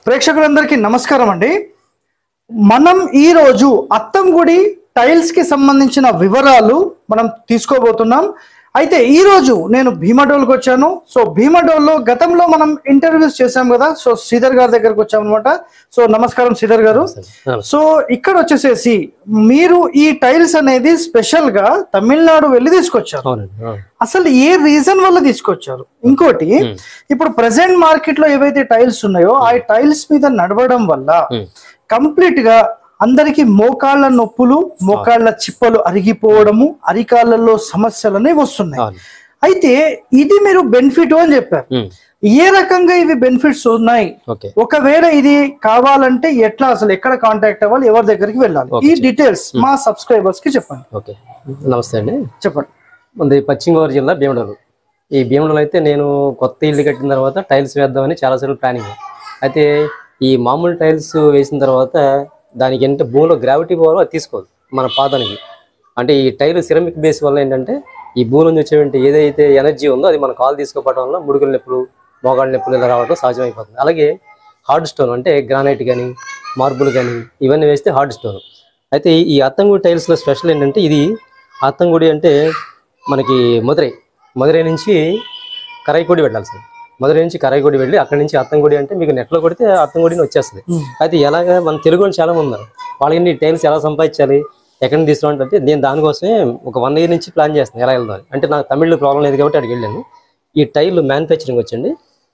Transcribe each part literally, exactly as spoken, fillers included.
ప్రేక్షకులందరికీ నమస్కారం అండి. మనం ఈ రోజు అత్తంగుడి టైల్స్ కి సంబంధించిన వివరాలు మనం తీసుకోబోతున్నాం. అయితే ఈ రోజు నేను భీమడోల్కి వచ్చాను. సో భీమడోల్లో గతంలో మనం ఇంటర్వ్యూస్ చేసాం కదా. సో శ్రీధర్ గారి దగ్గరకు వచ్చాం అనమాట. సో నమస్కారం శ్రీధర్ గారు. సో ఇక్కడ వచ్చేసేసి మీరు ఈ టైల్స్ అనేది స్పెషల్ గా తమిళనాడు వెళ్ళి తీసుకొచ్చారు. అసలు ఏ రీజన్ వల్ల తీసుకొచ్చారు? ఇంకోటి, ఇప్పుడు ప్రెసెంట్ మార్కెట్ లో ఏవైతే టైల్స్ ఉన్నాయో ఆ టైల్స్ మీద నడవడం వల్ల కంప్లీట్ గా అందరికి మోకాళ్ళ నొప్పులు, మోకాళ్ళ చిప్పలు అరిగిపోవడము, అరికాళ్ళలో సమస్యలు అనేవి వస్తున్నాయి. అయితే ఇది మీరు బెనిఫిట్ అని చెప్పారు. ఏ రకంగా ఇవి బెనిఫిట్స్ ఉన్నాయి, ఒకవేళ ఇది కావాలంటే ఎట్లా, అసలు ఎక్కడ కాంటాక్ట్ అవ్వాలి, ఎవరి దగ్గరికి వెళ్ళాలి, ఈ డీటెయిల్స్ మా సబ్స్క్రైబర్స్ కి చెప్పండి. ఓకే, నమస్తే అండి. చెప్పండి. మనది పశ్చిమ గోదావరి జిల్లా భీమడోలు. ఈ భీమడోలు అయితే నేను కొత్త ఇల్లు కట్టిన తర్వాత టైల్స్ వేద్దామని చాలాసార్లు ప్లానింగ్. అయితే ఈ మామూలు టైల్స్ వేసిన తర్వాత దానికి ఏంటంటే భూమిలో గ్రావిటీ పవర్ అది తీసుకోదు మన పాదానికి. అంటే ఈ టైల్ సిరమిక్ బేస్ వల్ల ఏంటంటే ఈ భూమి నుంచి వచ్చేటువంటి ఏదైతే ఎనర్జీ ఉందో అది మన కాలు తీసుకోవడం వల్ల ముడుగుల నొప్పులు, మోగాళ్ళ నొప్పులు ఇలా రావడం సహజమైపోతుంది. అలాగే హార్డ్ స్టోన్ అంటే గ్రానైట్ కానీ మార్బుల్ కానీ ఇవన్నీ వేస్తే హార్డ్ స్టోన్. అయితే ఈ అత్తంగుడి టైల్స్లో స్పెషల్ ఏంటంటే ఇది అత్తంగుడి అంటే మనకి మదురై మదురై నుంచి కరైకోడి వెళ్ళాలి సార్. మదురై నుంచి కరైకోడి వెళ్ళి అక్కడి నుంచి అత్తంగుడి అంటే మీకు నెట్లో కొడితే అత్తంగుడిని వచ్చేస్తుంది. అయితే ఎలాగా మన తెలుగు వాళ్ళు చాలా మంది ఉన్నారు, వాళ్ళకి టైల్స్ ఎలా సంపాదించాలి, ఎక్కడి నుంచి తీసుకురావాలంటే నేను దానికోసమే ఒక వన్ ఇయర్ నుంచి ప్లాన్ చేస్తాను ఎలా వెళ్దాం. అంటే నాకు తమిళ్లో ప్రాబ్లం లేదు కాబట్టి అక్కడికి వెళ్ళాను. ఈ టైల్ మ్యానుఫ్యాక్చరింగ్ వచ్చండి.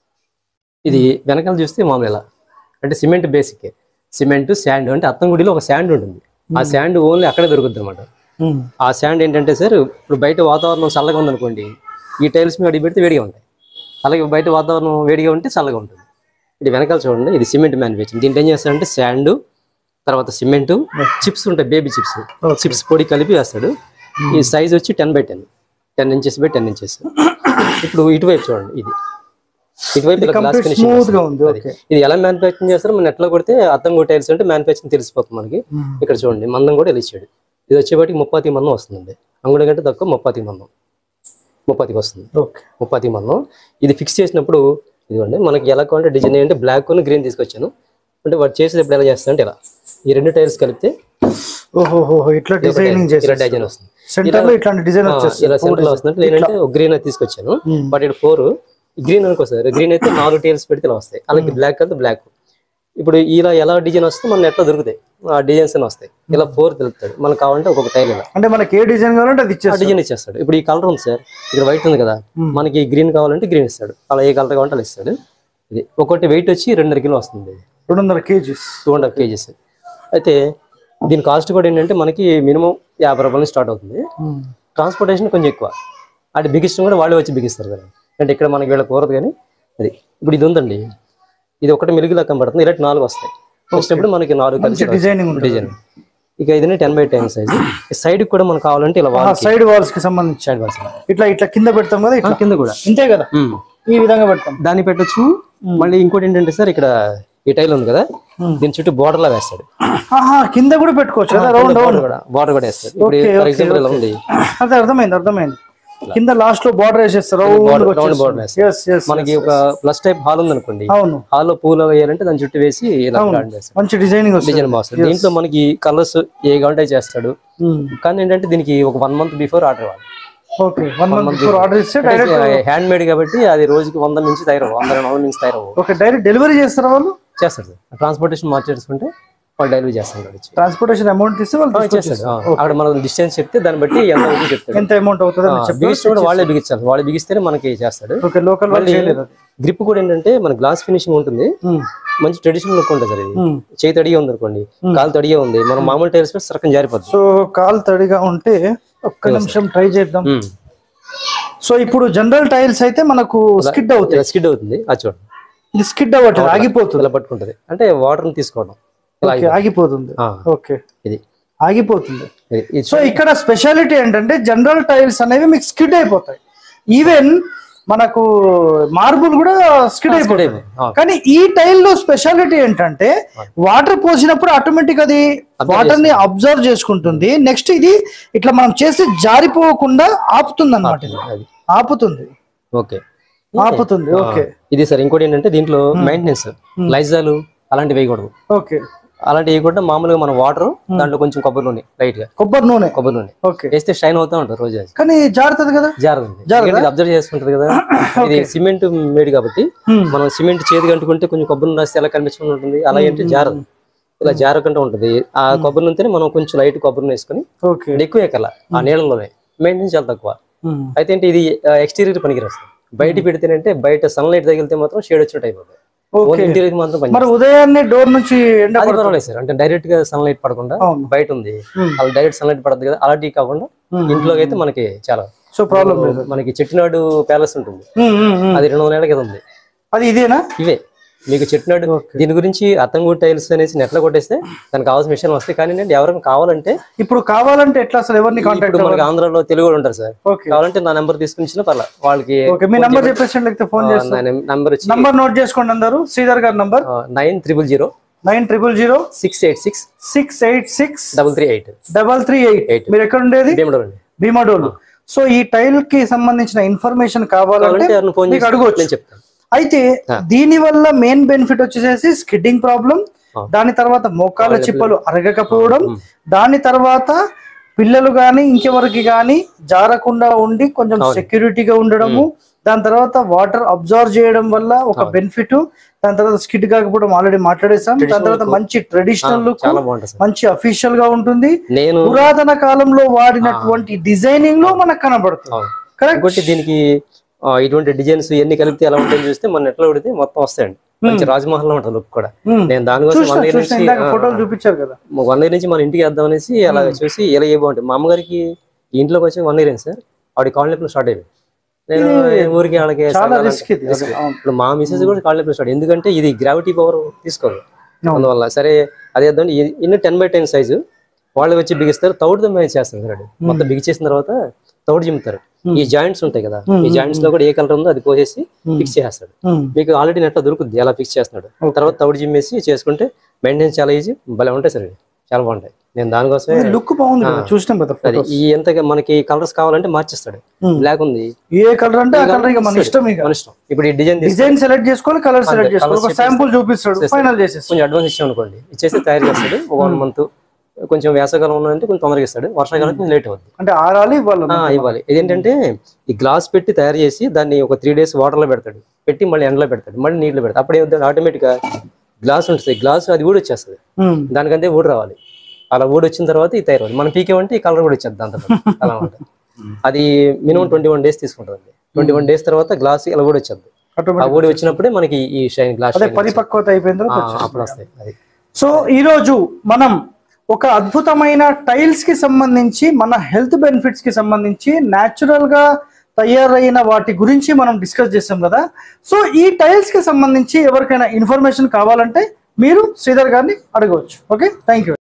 ఇది వెనకాల చూస్తే మామూలు ఎలా అంటే సిమెంట్ బేసిక్, సిమెంట్ శాండ్. అంటే అత్తంగుడిలో ఒక శాండ్ ఉంటుంది, ఆ శాండ్ ఓన్లీ అక్కడే దొరుకుతుంది అనమాట. ఆ శాండ్ ఏంటంటే సార్, ఇప్పుడు బయట వాతావరణం చల్లగా ఉందనుకోండి, ఈ టైల్స్ మీద అడిగి పెడితే వేడిగా ఉంటాయి. అలాగే బయట వాతావరణం వేడిగా ఉంటే చల్లగా ఉంటుంది. ఇది వెనకాల చూడండి, ఇది సిమెంట్ మ్యానుఫ్యాక్చరింగ్. దీంట్లో ఏం చేస్తాడంటే శాండ్, తర్వాత సిమెంట్, చిప్స్ ఉంటాయి, బేబీ చిప్స్, చిప్స్ పొడి కలిపి వేస్తాడు. ఈ సైజ్ వచ్చి ten by ten ten inches by ten inches. ఇప్పుడు ఇటువైపు చూడండి, ఇది ఇటువైపు గ్లాస్ ఫినిషింగ్. ఇది ఎలా మ్యానుఫ్యాక్చరింగ్ చేస్తారో మన నెట్లో కొడితే అత్తంగుడి టైల్స్ అంటే మ్యానుఫ్యాక్చరింగ్ తెలిసిపోతుంది మనకి. ఇక్కడ చూడండి మందం కూడా ఇలా ఇచ్చాడు. ఇది వచ్చేపాటికి ముప్పాతి మందం వస్తుందండి. అంగుడి కంటే తక్కువ ముప్పాతి మందం, ముప్పాతికి వస్తుంది. ముప్పాతి మందం ఇది ఫిక్స్ చేసినప్పుడు ఇదిగోండి మనకి ఎలా కావాలంటే డిజైన్ అంటే బ్లాక్ ను గ్రీన్ తీసుకొచ్చాను. అంటే వాడు చేసేటప్పుడు ఎలా చేస్తా అంటే ఇలా ఈ రెండు టైల్స్ కలిపితే ఇట్లా డిజైనింగ్ డిజైన్ వస్తుంది. ఇలా సెంటర్ లో వస్తుంది. నేనంటే ఒక గ్రీన్ అయితే తీసుకొచ్చాను, బట్ ఇక్కడ ఫోర్ గ్రీన్ అనుకోసారి గ్రీన్ అయితే నాలుగు టైల్స్ పెడితే ఇలా వస్తాయి. అలాగే బ్లాక్ అయితే బ్లాక్. ఇప్పుడు ఇలా ఎలా డిజైన్ వస్తే మన నెట్లో దొరుకుతాయి, ఆ డిజైన్స్ అని వస్తాయి. ఇలా ఫోర్ తెలుపుతాడు. మనకు కావాలంటే ఒక్కొక్క టైల్ ఇలా అంటే మనకి ఏ డిజైన్ కావాలంటే అది డిజైన్ ఇచ్చేస్తాడు. ఇప్పుడు ఈ కలర్ ఉంది సార్, ఇక్కడ వైట్ ఉంది కదా, మనకి గ్రీన్ కావాలంటే గ్రీన్ ఇస్తాడు. అలా ఏ కలర్ కావాలంటే అలా ఇస్తాడు. ఇది ఒకటి వెయిట్ వచ్చి రెండున్నర కిలో వస్తుంది, రెండున్నర kgs two and half kgs. అయితే దీని కాస్ట్ కూడా ఏంటంటే మనకి మినిమం యాభై రూపాయల నుంచి స్టార్ట్ అవుతుంది. ట్రాన్స్పోర్టేషన్ కొంచెం ఎక్కువ. అది బిగిస్తాం కూడా వాళ్ళే వచ్చి బిగిస్తారు కదా, అంటే ఇక్కడ మనకి వీళ్ళ కూరదు. కానీ అది ఇప్పుడు ఇది ఉందండి, ఇది ఒకటి మెలుగులా కనబడుతుంది. ఇలాంటి నాలుగు వస్తాయి. వచ్చినప్పుడు మనకి నాలుగు కలిసి డిజైనింగ్ డిజైన్. ఇక ఇది ten by ten size. Side కూడా మనకు కావాలంటే ఇలా సైడ్ వాల్స్ కి సంబంధించి సైడ్ వాల్స్ ఇట్లా ఇట్లా కింద పెడతాం కదా, ఇట్లా కింద కూడా ఇంతే కదా, ఈ విధంగా పెడతాం. దాన్ని పెట్టొచ్చు. మళ్ళీ ఇంకోటి ఏంటంటే సార్, ఇక్కడ ఈ టైల్ ఉంది కదా, దీని చుట్టూ బోర్డర్ లా వేస్తాడు. కింద కూడా పెట్టుకోవచ్చు, బోర్డర్ కూడా వేస్తాడు. ఇప్పుడు ఫర్ ఎగ్జాంపుల్ ఇలా ఉంది, అదే అర్థమైంది అర్థమైంది. కింద లాస్ట్ లో బోర్డర్ వేసేస్తారు. మనకి ఒక ప్లస్ టైప్ హాల్ ఉంది అనుకోండి, హాల్ లో పూలు వేయాలంటే దాని చుట్టూ వేసి మంచి డిజైనింగ్ డిజైన్ బాగుంది. దీంట్లో మనకి కలర్స్ ఏ కావాలంటే చేస్తాడు. కానీ ఏంటంటే దీనికి ఒక వన్ మంత్ బిఫోర్ ఆర్డర్ ఇవ్వాలి. హ్యాండ్ మేడ్ కాబట్టి అది రోజుకి వంద నుంచి తయారవు, వంద రెండు వందల నుంచి తయారవు. డైరెక్ట్ డెలివరీ చేస్తారా వాళ్ళు? చేస్తారు సార్. ట్రాన్స్పోర్టేషన్ మార్చేసుకుంటే వాళ్ళు డెలివరీ చేస్తారు. ట్రాన్స్పోర్టేషన్ అమౌంట్ ఇస్తే వాళ్ళు చేస్తారు. అక్కడ మనం డిస్టెన్స్ చెప్తే దాన్ని బట్టి ఎంత అవుతుంది చెప్తారు, ఎంత అమౌంట్ అవుతుంది బిగిస్తే కూడా వాళ్ళే బిగించాలి. వాళ్ళు బిగిస్తేనే మనకి చేస్తాడు. గ్రిప్ కూడా ఏంటంటే మన గ్లాస్ ఫినిషింగ్ ఉంటుంది, మంచి ట్రెడిషనల్ లుక్ ఉంటుంది సార్. ఇది చేయి తడిగా ఉంది అనుకోండి, కాలు తడిగా ఉంది, మనం మామూలు టైల్స్ మీద సరకం జారిపోతుంది. సో కాలు తడిగా ఉంటే ఒక్క నిమిషం ట్రై చేద్దాం. సో ఇప్పుడు జనరల్ టైల్స్ అయితే మనకు స్కిడ్ అవుతుంది, స్కిడ్ అవుతుంది. అది చూడండి, ఇది స్కిడ్ అవ్వట్లేదు, ఆగిపోతుంది. ఇలా పట్టుకుంటది అంటే వాటర్ ని తీసుకోవడం ఆగిపోతుంది. ఓకే, ఇది ఆగిపోతుంది. సో ఇక్కడ స్పెషాలిటీ ఏంటంటే జనరల్ టైల్స్ అనేవి మీకు స్కిడ్ అయిపోతాయి. ఈవెన్ మనకు మార్బుల్ కూడా స్కిడ్ అయిపోతుంది. కానీ ఈ టైల్ లో స్పెషాలిటీ ఏంటంటే వాటర్ పోసినప్పుడు ఆటోమేటిక్ అది వాటర్ ని అబ్జర్వ్ చేసుకుంటుంది. నెక్స్ట్ ఇది ఇట్లా మనం చేసి జారిపోకుండా ఆపుతుంది అన్నమాట, ఆపుతుంది. ఓకే, ఆపుతుంది. ఓకే, ఇది సార్. ఇంకోటి ఏంటంటే దీంట్లో మెయింటెనెన్స్, లైజాలు అలాంటివి వేయకూడదు. ఓకే. అలాంటి వేయకుండా మామూలుగా మన వాటర్ దాంట్లో కొంచెం కొబ్బరి నూనె లైట్ గా కొబ్బరి నూనె కొబ్బరి నూనె ఓకే వేస్తే షైన్ అవుతా ఉంటుంది రోజు. కానీ జారుతుంది కదా? జారుతుంది, అబ్జర్వ్ చేసుకుంటది కదా. ఇది సిమెంట్ మేడ్ కాబట్టి మనం సిమెంట్ చేతికి అంటుకుంటే కొంచెం కొబ్బరి నూనె రాస్తే ఎలా కనిపించుకుంటూ ఉంటుంది, అలా అంటే జారదు, ఇలా జారకుండా ఉంటది. ఆ కొబ్బరి నూనె మనం కొంచెం లైట్ కొబ్బరి నూనె వేసుకొని ఎక్కువ ఎక్కల ఆ నీళ్ళలోనే మెయింటెనెన్స్ చాలా తక్కువ. అయితే ఏంటి ఇది ఎక్స్టీరియర్ పనికిరాదు. బయట పెడితేనంటే బయట సన్లైట్ తగిలితే మాత్రం షేడ్ వచ్చినట్టు అయిపోతుంది. మరి ఉదయాన్నే డోర్ నుంచి పర్వాలేదు సార్, అంటే డైరెక్ట్ గా సన్లైట్ పడకుండా బయట ఉంది అలా డైరెక్ట్ సన్లైట్ పడుతుంది కదా, అలాంటివి కాకుండా ఇంట్లో అయితే మనకి చాలా సో ప్రాబ్లం లేదు. మనకి చెట్టినాడు ప్యాలెస్ ఉంటుంది, అది రెండు వందల ఏళ్ళ కింద ఉంది. అది ఇదేనా? ఇవే మీకు చెట్టినాడు. దీని గురించి అత్తంగూడి టైల్స్ అనేసి నెట్ లో కొట్టేస్తే దానికి కావాల్సిన మిషన్ వస్తాయి. కానీ నేను ఎవరైనా కావాలంటే ఇప్పుడు కావాలంటే ఎట్లా అసలు ఎవరిని కాంటాక్ట్? మనకి ఆంధ్రాలో తెలుగు వాళ్ళు ఉంటారు సార్, కావాలంటే నా నెంబర్ తీసుకుని పర్లా వాళ్ళకి మీ నెంబర్ చెప్పేసి లేకపోతే ఫోన్ చేస్తాను. నంబర్ నంబర్ నోట్ చేసుకోండి అందరూ. శ్రీధర్ గారి number nine triple zero nine triple zero six eight six six eight six double three eight double three eight. మీరు ఎక్కడ ఉండేది? భీమడోలు. భీమడోలు. సో ఈ టైల్ కి సంబంధించిన ఇన్ఫర్మేషన్ కావాలంటే మీకు అడగవచ్చు, చెప్తాను. అయితే దీని వల్ల మెయిన్ బెనిఫిట్ వచ్చేసేసి స్కిడ్డింగ్ ప్రాబ్లం, దాని తర్వాత మోకాళ్ళ చిప్పలు అరగకపోవడం, దాని తర్వాత పిల్లలు గాని ఇంకెవరికి గాని జారకుండా ఉండి కొంచెం సెక్యూరిటీగా ఉండడము, దాని తర్వాత వాటర్ అబ్జర్వ్ చేయడం వల్ల ఒక బెనిఫిట్, దాని తర్వాత స్కిడ్ కాకపోవడం ఆల్రెడీ మాట్లాడేసాం. దాని తర్వాత మంచి ట్రెడిషనల్ లుక్, మంచి అఫీషియల్ గా ఉంటుంది. పురాతన కాలంలో వాడినటువంటి డిజైనింగ్ లో మనకు కనబడుతుంది. కరెక్ట్. దీనికి ఇటువంటి డిజైన్స్ ఎన్ని కలిపితే ఎలా ఉంటాయని చూస్తే మన నెట్లో పెడితే మొత్తం వస్తాయండి. మంచి రాజమహల్ లో ఉంటుంది లుక్ కూడా. నేను దానికోసం వన్ ఇయర్ నుంచి ఫోటోలు చూపించారు కదా, వన్ ఇయర్ నుంచి మన ఇంటికి వేద్దాం అనేసి అలా చూసి ఇలా ఏ బాగుంటుంది. మా అమ్మగారికి ఇంట్లోకి వచ్చి వన్ ఇయర్ అయింది సార్, ఆవిడ కాల్ నొప్పులు స్టార్ట్ అయిపోయింది. నేను ఊరికి వాళ్ళకి ఇప్పుడు మా మిసెస్ కూడా కాల్ నొప్పులు స్టార్ట్, ఎందుకంటే ఇది గ్రావిటీ పవర్ తీసుకోదు అందువల్ల. సరే అదే ఇన్ని టెన్ బై టెన్ సైజు వాళ్ళు వచ్చి బిగిస్తారు, తౌడుతో మేనేజ్ చేస్తారు సార్. మొత్తం బిగిచేసిన తర్వాత తౌడు చింపుతారు. ఈ జాయింట్స్ ఉంటాయి కదా, ఈ జాయింట్స్ లో కూడా ఏ కలర్ ఉందో అది పోసేసి ఫిక్స్ చేస్తాడు. మీకు ఆల్రెడీ నెట్ లో దొరుకుతుంది ఎలా ఫిక్స్ చేస్తున్నాడు. తర్వాత తౌడు జిమ్మేసి చేసుకుంటే మెయింటెనెన్స్ చాలా ఈజీ, భలే ఉంటాయి సార్, చాలా బాగుంటాయి. నేను దానికోసమే లుక్ బాగుంది చూసినాం కదా. ఈ ఎంత మనకి కలర్స్ కావాలంటే మార్చిస్తాడు. బ్లాక్ ఉంది, ఏ కలర్ అంటే ఆ కలర్ ఇక మన ఇష్టం, మన ఇష్టం. ఇప్పుడు ఈ డిజైన్ డిజైన్ సెలెక్ట్ చేసుకోవాలి, కలర్ సెలెక్ట్ చేసుకోవాలి, ఒక శాంపుల్ చూపిస్తాడు, ఫైనల్ చేసేసి కొంచెం అడ్వాన్స్ ఇచ్చాం అనుకోండి, ఇచ్చేసి తయారు చేస్తాడు. ఒక వన్ మంత్ కొంచెం వేసవకాలం ఉన్నదంటే కొంచెం తొందరగా ఇస్తాడు, వర్షాకాలం కొంచెం లేట్ అవుతుంది. అంటే ఆరాలి ఇవ్వాలి ఇవ్వాలి. ఇదేంటంటే ఈ గ్లాస్ పెట్టి తయారు చేసి దాన్ని ఒక త్రీ డేస్ వాటర్ లో పెడతాడు, పెట్టి మళ్ళీ ఎండలో పెడతాడు, మళ్ళీ నీళ్ళు పెడతాడు. అప్పుడే ఆటోమేటిక్ గా గ్లాస్ ఉంటుంది, గ్లాస్ అది ఊడి వచ్చేస్తుంది. దానికంటే ఊడి రావాలి. అలా ఊడి వచ్చిన తర్వాత ఇది తయారు మనం పీకేమంటే ఈ కలర్ కూడా వచ్చేది దాంతో అలా ఉంటుంది. అది మినిమం ట్వంటీ వన్ డేస్ తీసుకుంటుంది. ట్వంటీ వన్ డేస్ తర్వాత గ్లాస్ ఇలా ఊడి వచ్చేది. ఆ ఊడి వచ్చినప్పుడే మనకి ఈ షైన్ గ్లాస్ పరిపక్వత అయిపోయింది అప్పుడు వస్తాయి. అది సో ఈ రోజు మనం ఒక అద్భుతమైన టైల్స్ కి సంబంధించి మన హెల్త్ బెనిఫిట్స్ కి సంబంధించి న్యాచురల్ గా తయారైన వాటి గురించి మనం డిస్కస్ చేసాం కదా. సో ఈ టైల్స్ కి సంబంధించి ఎవరికైనా ఇన్ఫర్మేషన్ కావాలంటే మీరు శ్రీధర్ గారిని అడగవచ్చు. Okay, thank you.